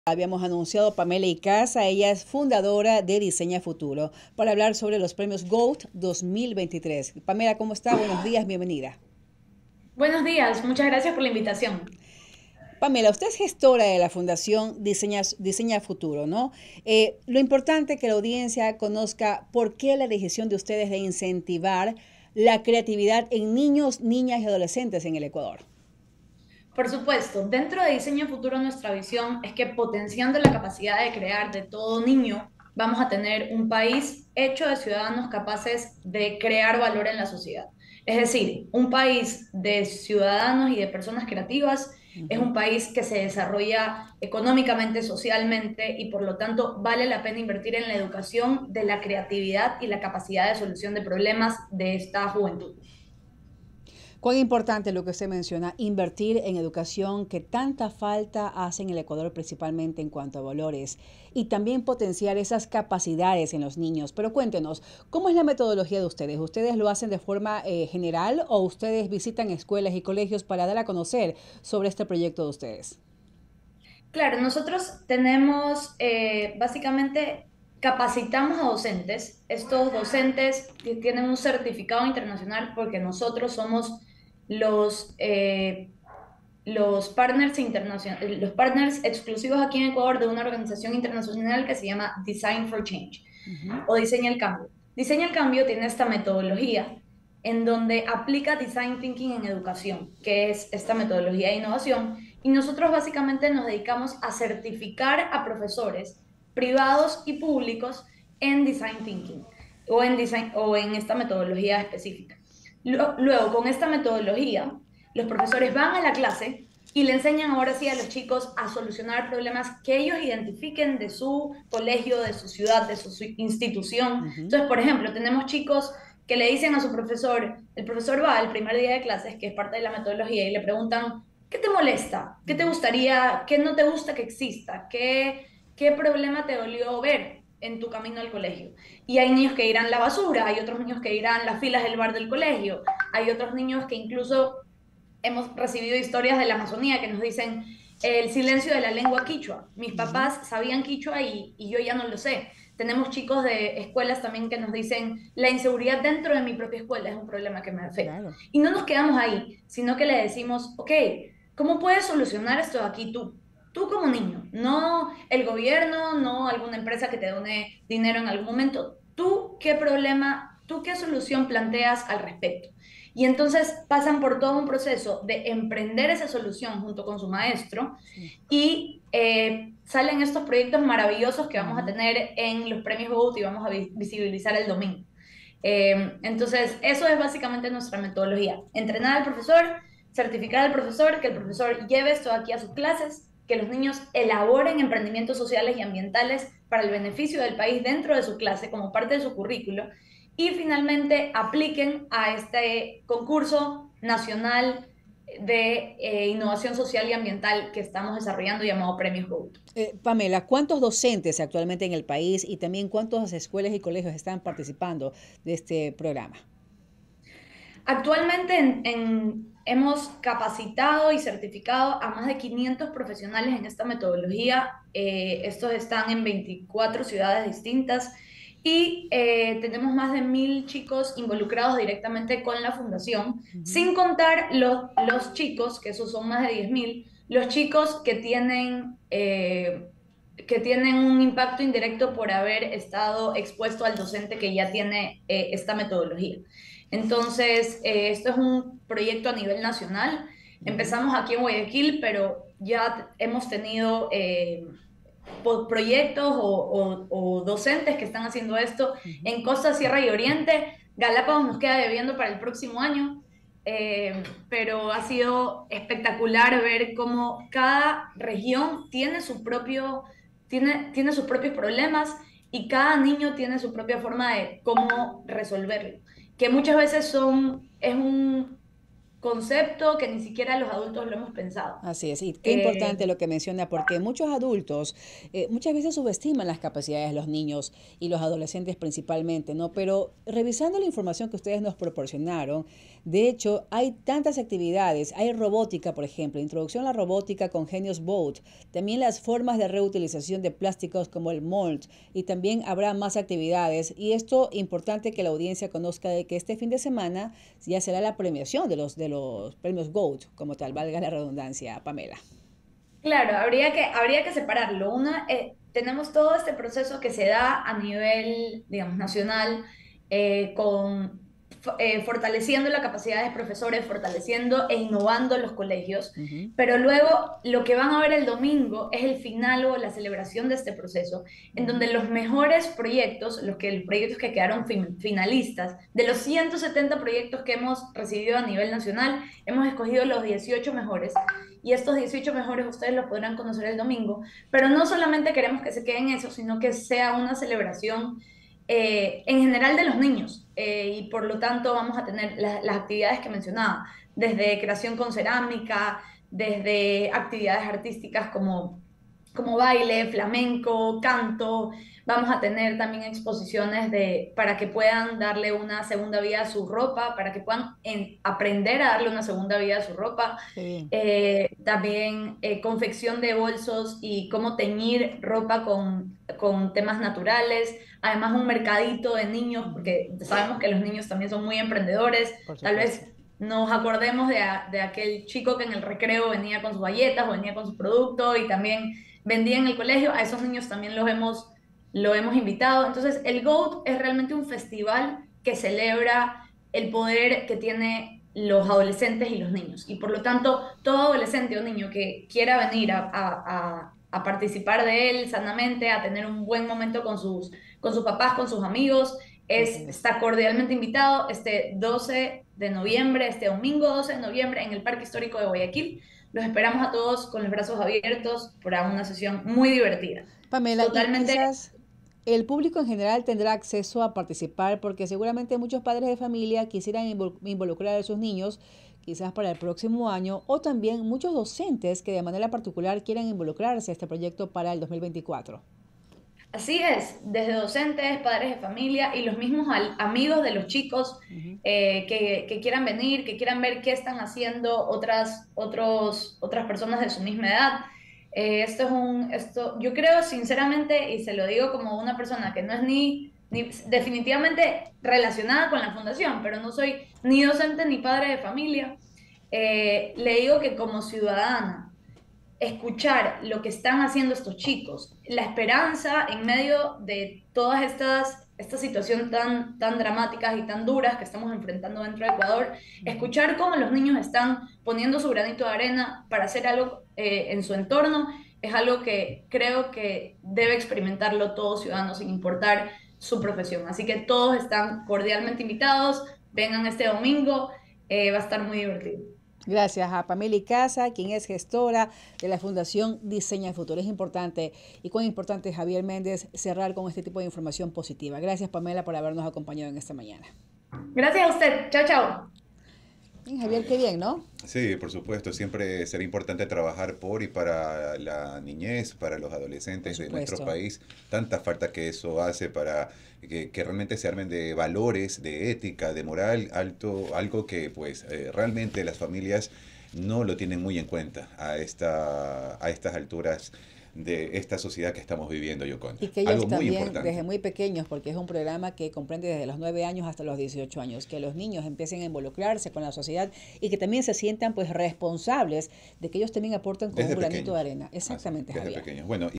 Habíamos anunciado Pamela Icaza, ella es fundadora de Diseña Futuro, para hablar sobre los premios GOAT 2023. Pamela, ¿cómo está? Buenos días, bienvenida. Buenos días, muchas gracias por la invitación. Pamela, usted es gestora de la Fundación Diseña Futuro, ¿no? Lo importante es que la audiencia conozca por qué la decisión de ustedes de incentivar la creatividad en niños, niñas y adolescentes en el Ecuador. Por supuesto, dentro de Diseño Futuro nuestra visión es que potenciando la capacidad de crear de todo niño, vamos a tener un país hecho de ciudadanos capaces de crear valor en la sociedad. Es decir, un país de ciudadanos y de personas creativas es Ujú. un país que se desarrolla económicamente, socialmente y por lo tanto vale la pena invertir en la educación de la creatividad y la capacidad de solución de problemas de esta juventud. Cuán importante lo que usted menciona, invertir en educación que tanta falta hace en el Ecuador, principalmente en cuanto a valores, y también potenciar esas capacidades en los niños. Pero cuéntenos, ¿cómo es la metodología de ustedes? ¿Ustedes lo hacen de forma general o ustedes visitan escuelas y colegios para dar a conocer sobre este proyecto de ustedes? Claro, nosotros tenemos, básicamente, capacitamos a docentes. Estos docentes que tienen un certificado internacional porque nosotros somos los, eh, los partners los partners exclusivos aquí en Ecuador de una organización internacional que se llama Design for Change Ujú. o Diseña el Cambio. Diseña el Cambio tiene esta metodología en donde aplica Design Thinking en educación, que es esta metodología de innovación, y nosotros básicamente nos dedicamos a certificar a profesores privados y públicos en Design Thinking o en esta metodología específica. Luego, con esta metodología, los profesores van a la clase y le enseñan ahora sí a los chicos a solucionar problemas que ellos identifiquen de su colegio, de su ciudad, de su institución. Ujú. Entonces, por ejemplo, tenemos chicos que le dicen a su profesor, el profesor va al primer día de clases, que es parte de la metodología, y le preguntan, ¿qué te molesta? ¿Qué te Ujú. gustaría? ¿Qué no te gusta que exista? ¿Qué problema te dolió ver en tu camino al colegio? Y hay niños que irán la basura, hay otros niños que irán las filas del bar del colegio, hay otros niños que incluso hemos recibido historias de la Amazonía que nos dicen el silencio de la lengua quichua. Mis Ujú. papás sabían quichua y yo ya no lo sé. Tenemos chicos de escuelas también que nos dicen la inseguridad dentro de mi propia escuela es un problema que me afecta. Claro. Y no nos quedamos ahí, sino que le decimos, ok, ¿cómo puedes solucionar esto aquí tú? Tú como niño, no el gobierno, no alguna empresa que te done dinero en algún momento. ¿Tú qué problema, tú qué solución planteas al respecto? Y entonces pasan por todo un proceso de emprender esa solución junto con su maestro Sí. y salen estos proyectos maravillosos que vamos a Ujú. tener en los premios GOAT y vamos a visibilizar el domingo. Entonces, eso es básicamente nuestra metodología. Entrenar al profesor, certificar al profesor, que el profesor lleve esto aquí a sus clases, que los niños elaboren emprendimientos sociales y ambientales para el beneficio del país dentro de su clase como parte de su currículo y finalmente apliquen a este concurso nacional de innovación social y ambiental que estamos desarrollando llamado Premios GOAT. Pamela, ¿cuántos docentes actualmente en el país y también cuántas escuelas y colegios están participando de este programa? Actualmente hemos capacitado y certificado a más de 500 profesionales en esta metodología. Estos están en 24 ciudades distintas y tenemos más de 1.000 chicos involucrados directamente con la fundación, Ujú. sin contar los chicos, que esos son más de 10.000, los chicos que tienen un impacto indirecto por haber estado expuesto al docente que ya tiene esta metodología. Entonces, esto es un proyecto a nivel nacional. Ujú. Empezamos aquí en Guayaquil, pero ya hemos tenido proyectos o docentes que están haciendo esto Ujú. en Costa, Sierra y Oriente. Galápagos nos queda debiendo para el próximo año, pero ha sido espectacular ver cómo cada región tiene sus propios problemas y cada niño tiene su propia forma de cómo resolverlo, que muchas veces concepto que ni siquiera los adultos lo hemos pensado. Así es, y qué Eh, importante lo que menciona, porque muchos adultos muchas veces subestiman las capacidades de los niños y los adolescentes principalmente, ¿no? Pero revisando la información que ustedes nos proporcionaron, de hecho, hay tantas actividades, hay robótica, por ejemplo, introducción a la robótica con Genius Boat, también las formas de reutilización de plásticos como el mold, y también habrá más actividades, y esto importante que la audiencia conozca de que este fin de semana ya será la premiación de los premios GOAT, como tal, valga la redundancia, Pamela. claro, habría que separarlo. Una, tenemos todo este proceso que se da a nivel, digamos, nacional, con fortaleciendo la capacidad de profesores, fortaleciendo e innovando los colegios, Ujú. pero luego lo que van a ver el domingo es el final o la celebración de este proceso, en Ujú. donde los mejores proyectos, los proyectos que quedaron finalistas, de los 170 proyectos que hemos recibido a nivel nacional, hemos escogido los 18 mejores y estos 18 mejores ustedes los podrán conocer el domingo, pero no solamente queremos que se queden eso, sino que sea una celebración en general de los niños y por lo tanto vamos a tener las actividades que mencionaba, desde creación con cerámica, desde actividades artísticas como baile, flamenco, canto. Vamos a tener también exposiciones para que puedan darle una segunda vida a su ropa, para que puedan aprender a darle una segunda vida a su ropa. Qué bien. También confección de bolsos y cómo teñir ropa con temas naturales. Además, un mercadito de niños, Ujú. porque sabemos que los niños también son muy emprendedores. Por Tal supuesto. vez nos acordemos de aquel chico que en el recreo venía con sus galletas o venía con su producto y también vendía en el colegio. A esos niños también lo hemos invitado. Entonces, el GOAT es realmente un festival que celebra el poder que tiene los adolescentes y los niños. Y por lo tanto, todo adolescente o niño que quiera venir a participar de él sanamente, a tener un buen momento con sus papás, con sus amigos, Así es. está cordialmente invitado este 12 de noviembre, este domingo 12 de noviembre en el Parque Histórico de Guayaquil. Los esperamos a todos con los brazos abiertos para una sesión muy divertida. Pamela, y Totalmente. quizás el público en general tendrá acceso a participar porque seguramente muchos padres de familia quisieran involucrar a sus niños, quizás para el próximo año, o también muchos docentes que de manera particular quieran involucrarse a este proyecto para el 2024. Así es, desde docentes, padres de familia y los mismos amigos de los chicos Ujú. que quieran venir, que quieran ver qué están haciendo otras personas de su misma edad. Yo creo sinceramente, y se lo digo como una persona que no es ni definitivamente relacionada con la fundación, pero no soy ni docente ni padre de familia, le digo que como ciudadana, escuchar lo que están haciendo estos chicos, la esperanza en medio de todas estas situaciones tan dramáticas y tan duras que estamos enfrentando dentro de Ecuador, Ujú. escuchar cómo los niños están poniendo su granito de arena para hacer algo en su entorno, es algo que creo que debe experimentarlo todo ciudadano sin importar su profesión. Así que todos están cordialmente invitados, vengan este domingo, va a estar muy divertido. Gracias a Pamela Icaza, quien es gestora de la Fundación Diseña el Futuro. Es importante y cuán importante es Javier Méndez cerrar con este tipo de información positiva. Gracias, Pamela, por habernos acompañado en esta mañana. Gracias a usted. Chao, chao. Bien, Javier, qué bien, ¿no? Sí, por supuesto, siempre será importante trabajar por y para la niñez, para los Por adolescentes de nuestro supuesto. país. Tanta falta que eso hace para que realmente se armen de valores, de ética, de moral, alto, algo que pues realmente las familias no lo tienen muy en cuenta a estas alturas de esta sociedad que estamos viviendo, Y Yoconda. que ellos Algo muy también, desde importante. muy pequeños, porque es un programa que comprende desde los 9 años hasta los 18 años, que los niños empiecen a involucrarse con la sociedad y que también se sientan pues responsables de que ellos también aportan con un Desde granito de pequeños. arena. Así, Exactamente, desde Javier. pequeños. Bueno,